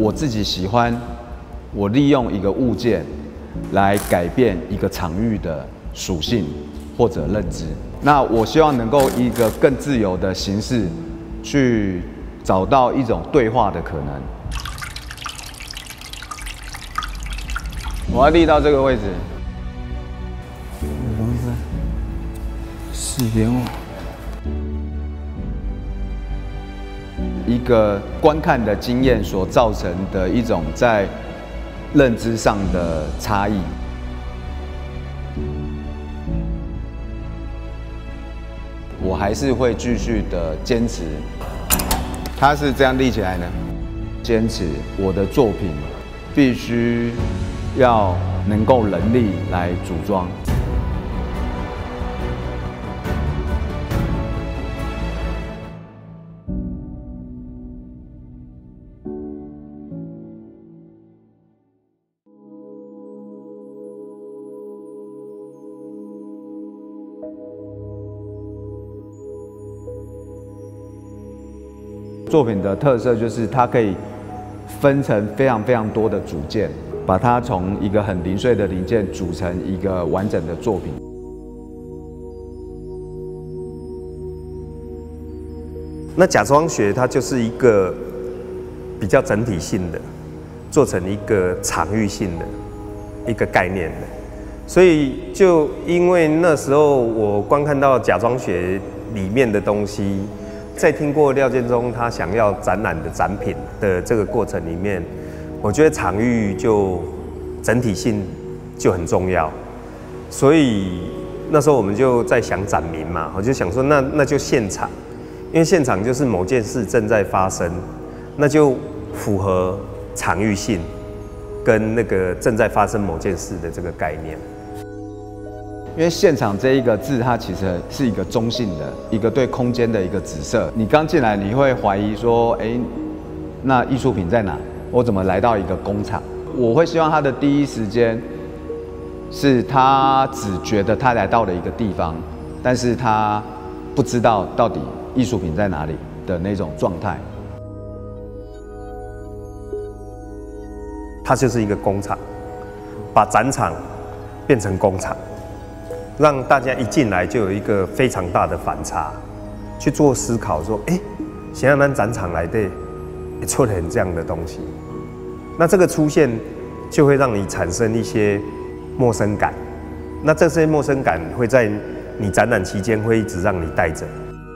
我自己喜欢，我利用一个物件来改变一个场域的属性或者认知。那我希望能够以一个更自由的形式去找到一种对话的可能。我要立到这个位置。 4边哦。 一个观看的经验所造成的一种在认知上的差异。我还是会继续的坚持。它是这样立起来的，坚持我的作品必须要能够人力来组装。作品的特色就是它可以分成非常多的组件，把它从一个很零碎的零件组成一个完整的作品。 那假装学它就是一个比较整体性的，做成一个场域性的一个概念的。所以就因为那时候我观看到假装学里面的东西。在听过廖建中他想要展览的展品的这个过程里面，我觉得场域就整体性就很重要，所以那时候我们就在想展名嘛，我就想说那就现场，因为现场就是某件事正在发生，那就符合场域性跟那个正在发生某件事的这个概念。 因为现场这一个字，它其实是一个中性的，一个对空间的一个指涉。你刚进来，你会怀疑说，那艺术品在哪？我怎么来到一个工厂？我会希望他的第一时间是他只觉得他来到了一个地方，但是他不知道到底艺术品在哪里的那种状态。 它就是一个工厂，把展场变成工厂。让大家一进来就有一个非常大的反差，去做思考，说，现在咱展场来的出现这样的东西，那这个出现就会让你产生一些陌生感，那这些陌生感会在你展览期间会一直让你带着。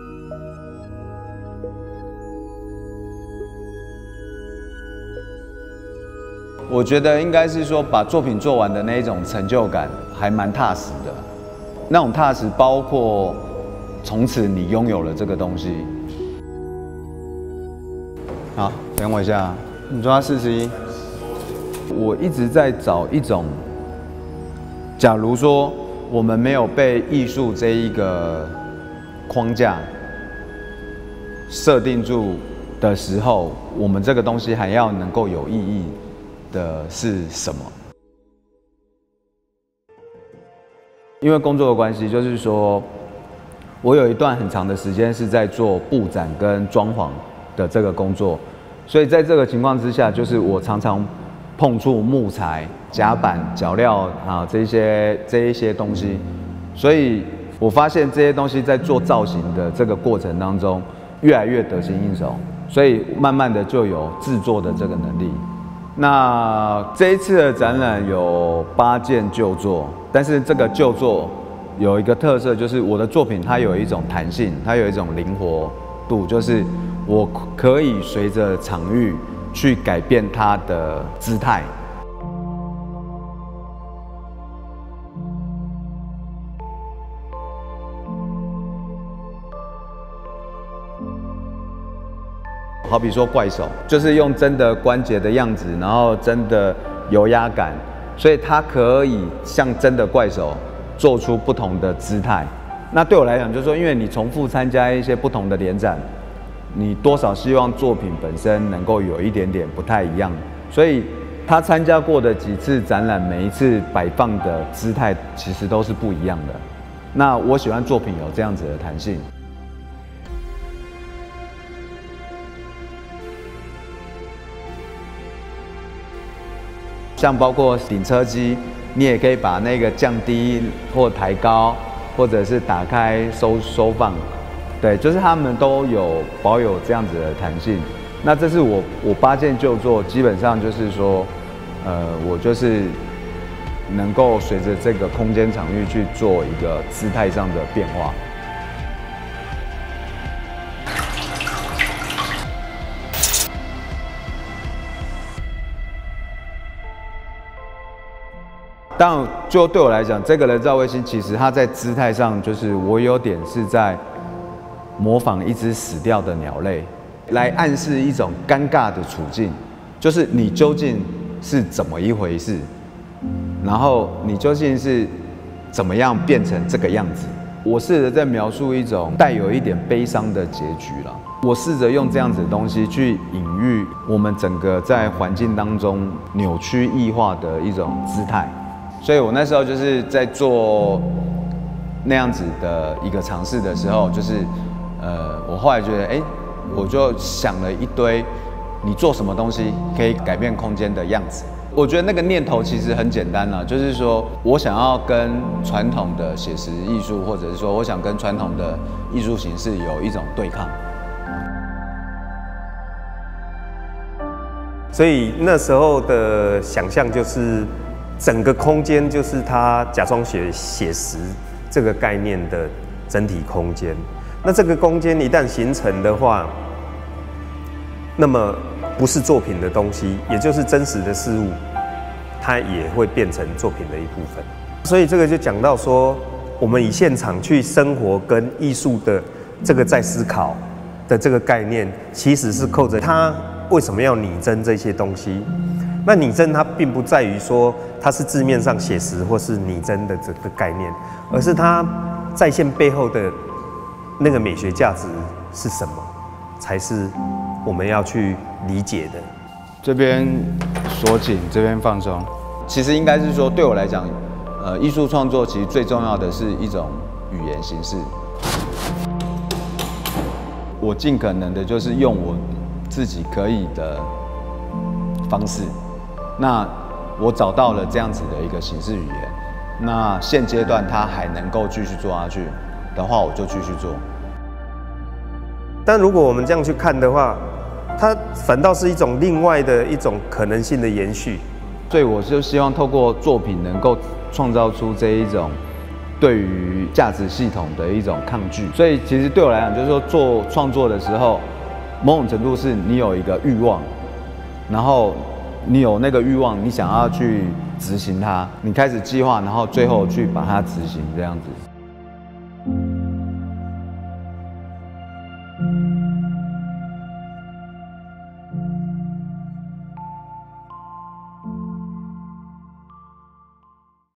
我觉得应该是说，把作品做完的那一种成就感还蛮踏实的。那种踏实包括从此你拥有了这个东西。好，等我一下，你抓41。我一直在找一种，假如说我们没有被艺术这一个框架设定住的时候，我们这个东西还要能够有意义的是什么？因为工作的关系，就是说，我有一段很长的时间是在做布展跟装潢的这个工作，所以在这个情况之下，就是我常常碰触木材、甲板、脚料啊这一些东西，所以我发现这些东西在做造型的这个过程当中，越来越得心应手，所以慢慢的就有制作的这个能力。那这一次的展览有8件旧作，但是这个旧作有一个特色，就是我的作品它有一种弹性，它有一种灵活度，就是我可以随着场域去改变它的姿态。好比说怪手，就是用真的关节的样子，然后真的油压感，所以它可以像真的怪手做出不同的姿态。那对我来讲，就是说，因为你重复参加一些不同的联展，你多少希望作品本身能够有一点点不太一样，所以他参加过的几次展览，每一次摆放的姿态其实都是不一样的。那我喜欢作品有这样子的弹性。 像包括顶车机，你也可以把那个降低或抬高，或者是打开收放，对，就是他们都有保有这样子的弹性。那这是我8件就做，基本上就是说，我就是能够随着这个空间场域去做一个姿态上的变化。但就对我来讲，这个人造卫星其实它在姿态上，就是我有点是在模仿一只死掉的鸟类，来暗示一种尴尬的处境，就是你究竟是怎么一回事，然后你究竟是怎么样变成这个样子。我试着在描述一种带有一点悲伤的结局了。我试着用这样子的东西去隐喻我们整个在环境当中扭曲异化的一种姿态。所以我那时候就是在做那样子的一个尝试的时候，就是我后来觉得，我就想了一堆，你做什么东西可以改变空间的样子。我觉得那个念头其实很简单啦，就是说我想要跟传统的写实艺术，或者是说我想跟传统的艺术形式有一种对抗。 所以那时候的想象就是。整个空间就是它假装写实这个概念的整体空间。那这个空间一旦形成的话，那么不是作品的东西，也就是真实的事物，它也会变成作品的一部分。所以这个就讲到说，我们以现场去生活跟艺术的这个在思考的这个概念，其实是扣着它为什么要拟真这些东西。那拟真它并不在于说它是字面上写实或是拟真的这个概念，而是它在线背后的那个美学价值是什么，才是我们要去理解的。 这边锁紧，这边放松。其实应该是说，对我来讲，艺术创作其实最重要的是一种语言形式。我尽可能的就是用我自己可以的方式。那我找到了这样子的一个形式语言，那现阶段它还能够继续做下去的话，我就继续做。 但如果我们这样去看的话，它反倒是一种另外的一种可能性的延续。 所以我就希望透过作品能够创造出这一种对于价值系统的一种抗拒。所以其实对我来讲，就是说做创作的时候，某种程度是你有一个欲望，然后你有那个欲望，你想要去执行它，你开始计划，然后最后去把它执行，这样子。